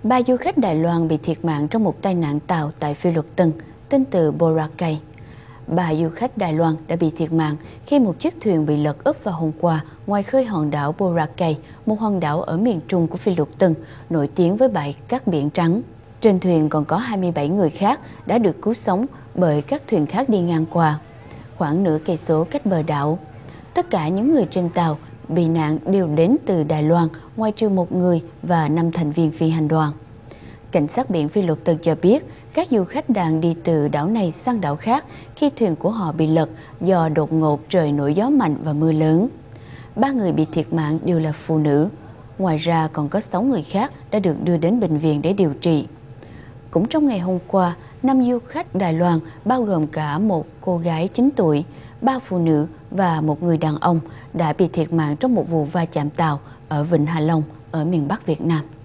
Ba du khách Đài Loan bị thiệt mạng trong một tai nạn tàu tại Philippines, tên từ Boracay. Ba du khách Đài Loan đã bị thiệt mạng khi một chiếc thuyền bị lật úp vào hôm qua ngoài khơi hòn đảo Boracay, một hòn đảo ở miền trung của Philippines, nổi tiếng với bãi cát biển trắng. Trên thuyền còn có 27 người khác đã được cứu sống bởi các thuyền khác đi ngang qua, khoảng nửa cây số cách bờ đảo. Tất cả những người trên tàu bị nạn đều đến từ Đài Loan, ngoại trừ một người và 5 thành viên phi hành đoàn. Cảnh sát biển Philippines cho biết các du khách đang đi từ đảo này sang đảo khác khi thuyền của họ bị lật do đột ngột trời nổi gió mạnh và mưa lớn. 3 người bị thiệt mạng đều là phụ nữ. Ngoài ra còn có 6 người khác đã được đưa đến bệnh viện để điều trị. Cũng trong ngày hôm qua, 5 du khách Đài Loan bao gồm cả một cô gái 9 tuổi, 3 phụ nữ và một người đàn ông đã bị thiệt mạng trong một vụ va chạm tàu ở Vịnh Hạ Long ở miền Bắc Việt Nam.